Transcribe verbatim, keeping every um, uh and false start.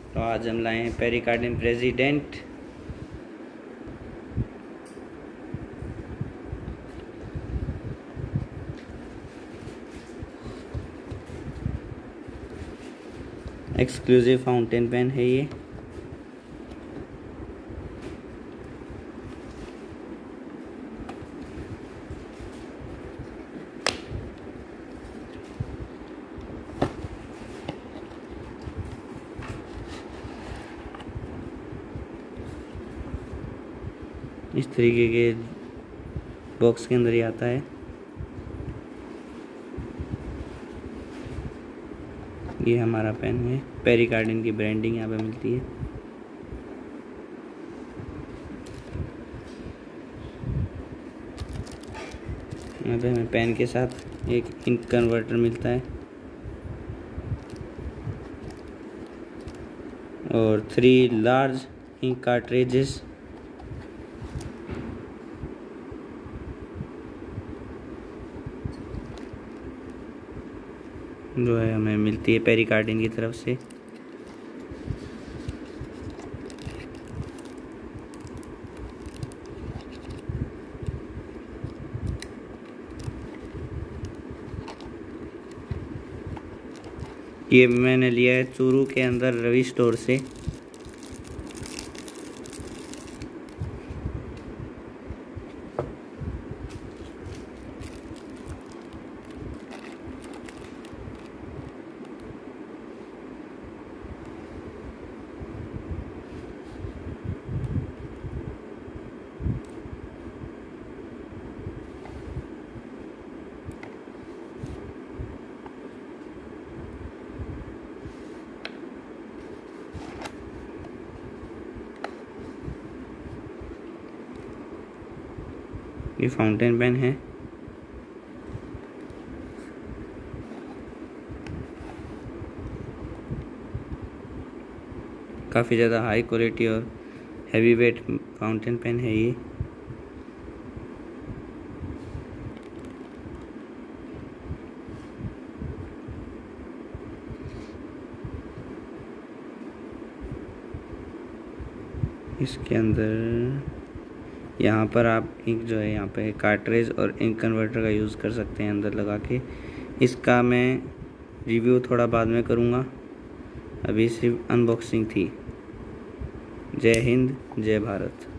तो आज हम लाए हैं Pierre Cardin president. Exclusive fountain pen है ये। इस तरीके के बॉक्स के अंदर ही आता है। ये हमारा पेन है, पेरिकार्डिन की ब्रांडिंग यहाँ पे मिलती है। यहाँ पे हमें पेन के साथ एक इंक कन्वर्टर मिलता है और थ्री लार्ज इंक कार्ट्रिजेस। जो है हमें मिलती है पेरिकार्डिन की तरफ से। ये मैंने लिया है चूरू के अंदर रवि स्टोर से। ये फाउंटेन पेन है। काफ़ी ज़्यादा हाई क्वालिटी और हैवी वेट फाउंटेन पेन है ये। इसके अंदर यहाँ पर आप इंक जो है यहाँ पे कार्ट्रिज और इंक कन्वर्टर का यूज़ कर सकते हैं अंदर लगा के। इसका मैं रिव्यू थोड़ा बाद में करूँगा, अभी सिर्फ अनबॉक्सिंग थी। जय हिंद, जय भारत।